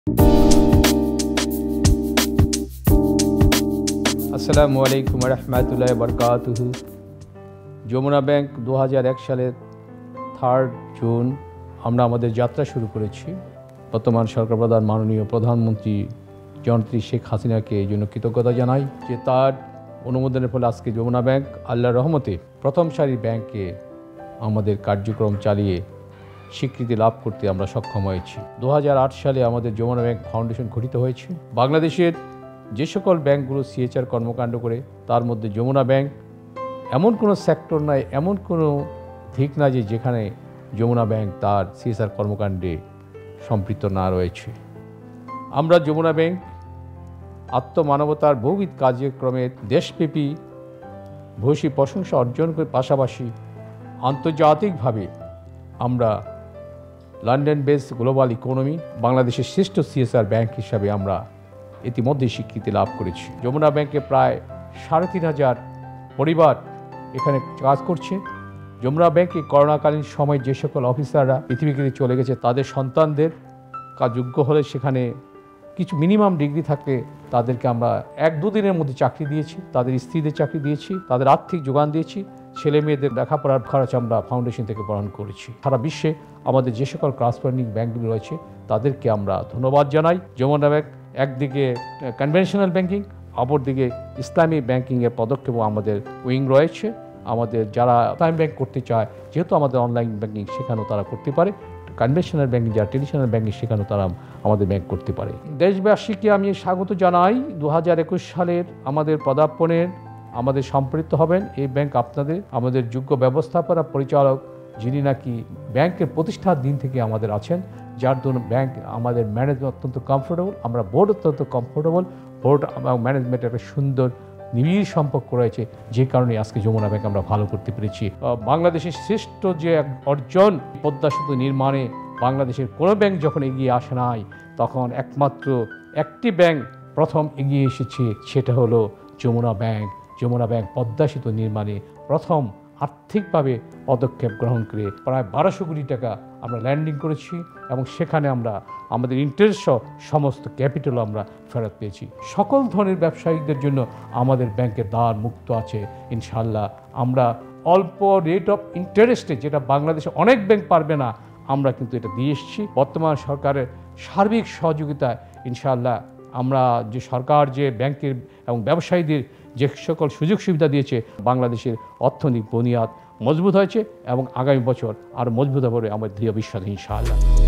আসসালামু আলাইকুম রহমতুল্লাহি বারাকাতুহু। যমুনা ব্যাংক 2001 সালের 3 জুন আমরা আমাদের যাত্রা শুরু করেছি। বর্তমান সরকার প্রধান মাননীয় প্রধানমন্ত্রী জননেত্রী শেখ হাসিনাকে এই জন্য কৃতজ্ঞতা জানাই যে তার অনুমোদনের ফলে আজকে যমুনা ব্যাংক আল্লাহর রহমতে প্রথম সারির ব্যাংকে আমাদের কার্যক্রম চালিয়ে স্বীকৃতি লাভ করতে আমরা সক্ষম হয়েছি। 2008 সালে আমাদের যমুনা ব্যাংক ফাউন্ডেশন গঠিত হয়েছে। বাংলাদেশের যে সকল ব্যাংকগুলো সিএচআর কর্মকাণ্ড করে তার মধ্যে যমুনা ব্যাংক এমন কোনো সেক্টর নাই, এমন কোনো দিক না যে যেখানে যমুনা ব্যাংক তার সিএচআর কর্মকাণ্ডে সম্পৃক্ত না রয়েছে। আমরা যমুনা ব্যাংক আত্মমানবতার বহুবিধ কার্যক্রমের দেশব্যাপী ভূয়সী প্রশংসা অর্জন করে পাশাপাশি আন্তর্জাতিকভাবে আমরা লন্ডন বেস গ্লোবাল ইকোনমি বাংলাদেশের শ্রেষ্ঠ সিএসআর ব্যাংক হিসাবে আমরা ইতিমধ্যে স্বীকৃতি লাভ করেছি। যমুনা ব্যাংকে প্রায় 3,500 পরিবার এখানে কাজ করছে। যমুনা ব্যাংকে করোনাকালীন সময় যে সকল অফিসাররা পৃথিবীকে চলে গেছে তাদের সন্তানদের যোগ্য হলে সেখানে কিছু মিনিমাম ডিগ্রি থাকলে তাদেরকে আমরা 1-2 দিনের মধ্যে চাকরি দিয়েছি, তাদের স্ত্রীদের চাকরি দিয়েছি, তাদের আর্থিক যোগান দিয়েছি, ছেলে মেয়েদের লেখাপড়ার খরচ আমরা ফাউন্ডেশন থেকে বহন করেছি। সারা বিশ্বে আমাদের যে সকল করাসপন্ডিং ব্যাংকগুলো রয়েছে তাদেরকে আমরা ধন্যবাদ জানাই। যমুনা ব্যাংক একদিকে কনভেনশনাল ব্যাংকিং, অপরদিকে ইসলামী ব্যাংকিংয়ের পদক্ষেপ আমাদের উইং রয়েছে। আমাদের যারা ইসলামী ব্যাংক করতে চায়, যেহেতু আমাদের অনলাইন ব্যাংকিং সেখানেও তারা করতে পারে, কনভেনশনাল ব্যাংকিং যারা ট্রেডিশনাল ব্যাংকিং সেখানেও তারা আমাদের ব্যাংক করতে পারে। দেশবাসীকে আমি স্বাগত জানাই। 2021 সালের আমাদের পদার্পণের আমাদের সম্পৃক্ত হবেন এই ব্যাংক আপনাদের আমাদের যোগ্য ব্যবস্থাপনা পরিচালক যিনি নাকি ব্যাংকের প্রতিষ্ঠার দিন থেকে আমাদের আছেন, যার জন্য ব্যাংক আমাদের ম্যানেজমেন্ট অত্যন্ত কমফোর্টেবল, আমরা বোর্ড অত্যন্ত কমফোর্টেবল, বোর্ড এবং ম্যানেজমেন্টের একটা সুন্দর নিবিড় সম্পর্ক রয়েছে, যে কারণে আজকে যমুনা ব্যাংক আমরা ভালো করতে পেরেছি। বাংলাদেশের শ্রেষ্ঠ যে অর্জন পদ্মা সেতু নির্মাণে বাংলাদেশের কোনো ব্যাংক যখন এগিয়ে আসে নাই, তখন একমাত্র একটি ব্যাংক প্রথম এগিয়ে এসেছে, সেটা হলো যমুনা ব্যাংক। যমুনা ব্যাংক পদ্মা সেতু নির্মাণে প্রথম আর্থিকভাবে পদক্ষেপ গ্রহণ করে প্রায় 1200 কোটি টাকা আমরা ল্যান্ডিং করেছি এবং সেখানে আমরা আমাদের ইন্টারেস্ট সমস্ত ক্যাপিটাল আমরা ফেরত পেয়েছি। সকল ধরনের ব্যবসায়িকদের জন্য আমাদের ব্যাংকের দ্বার মুক্ত আছে ইনশাআল্লাহ। আমরা অল্প রেট অফ ইন্টারেস্টে, যেটা বাংলাদেশে অনেক ব্যাংক পারবে না, আমরা কিন্তু এটা দিয়ে এসেছি। বর্তমান সরকারের সার্বিক সহযোগিতায় ইনশাআল্লাহ আমরা যে সরকার যে ব্যাংকের এবং ব্যবসায়ীদের যে সকল সুযোগ সুবিধা দিয়েছে, বাংলাদেশের অর্থনৈতিক বুনিয়াদ মজবুত হয়েছে এবং আগামী বছর আরও মজবুত হবে আমার দৃঢ় বিশ্বাস ইনশাআল্লাহ।